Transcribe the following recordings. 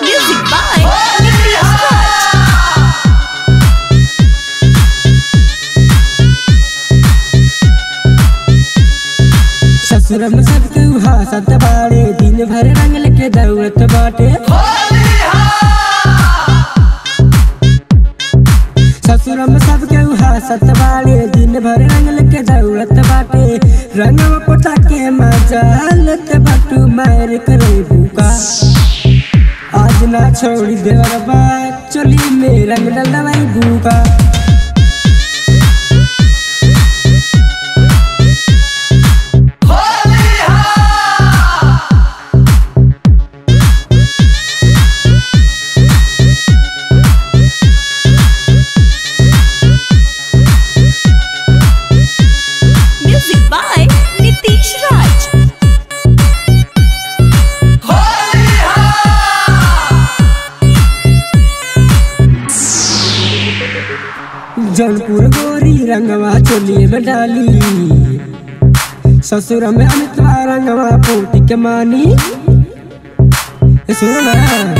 Music by Nitish Raj। ससुर में सब केहू हंसत बाड़े, दिन भर रंग लेके दौड़त बाटे। ससुर में सब केहू हंसत बाड़े, दिन भर रंग लेके दौड़त बाटे। रंगवा पोता के मजा लेत बाटू मार करे भूका। आज ना छोड़ी देवर बा, चोली में रंग डलवाई भूका। जौनपुर गोरी रंगवा चोली में डाली, ससुर में अमितवा रंगवा पोती के मानी। सुना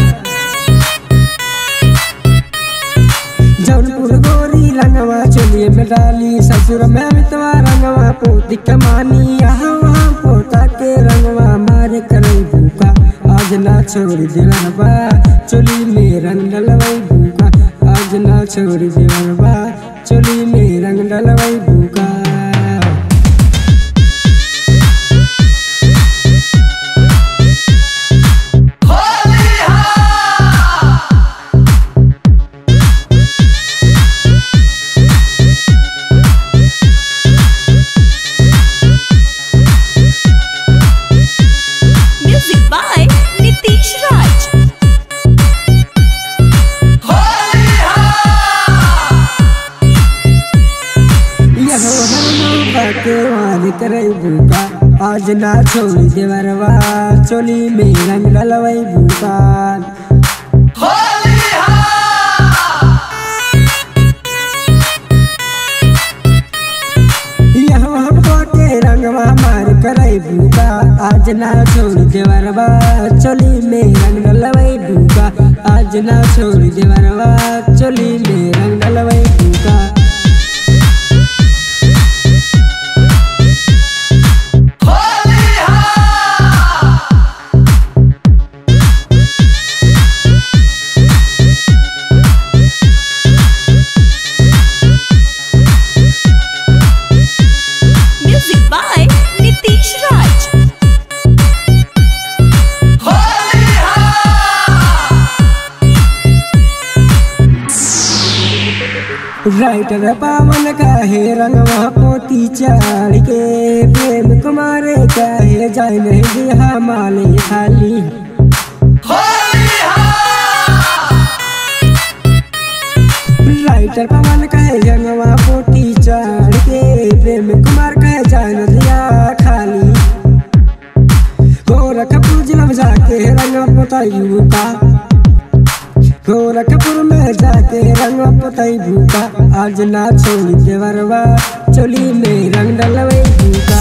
जौनपुर गोरी रंगवा चोली में डाली, ससुर में अमितवा रंगवा पोती के मानी। यहाँ वहाँ पोता के रंगवा मारे करे भूका। आज ना छोड़ी देवरबा, चोली में रंग डलवाई भूका। आज ना छोड़ी देवरबा, चोली में रंग डलवाई भूका। Music by Nitish Raj। के वाद करे भूका। आज ना छोड़ी देवरबा, चोली में रंग डलवाई भूका। के रंगवा मार करे भूका। आज ना छोड़ी देवरबा, चोली में रंग डलवाई भूका। आज ना छोड़ी देवरबा, चोली में रंग डलवाई भूका। Music by Nitish Raj। Writer Pawan काहे रंगवा पोती चाड़ के, प्रेम कुमार काहे जाय नहीं दिया माले खाली। राइटर पावन काहे रंगवा पोती चाड़ के, प्रेम कुमार काहे जाय नहीं दिया खाली। गोरखपुर जिला में जाके रंगवा पोताई का, गोरखपुर में जाके रंग पोताई भूका। आज ना छोड़ी देवरबा, चोली में रंग डलवाई भूका।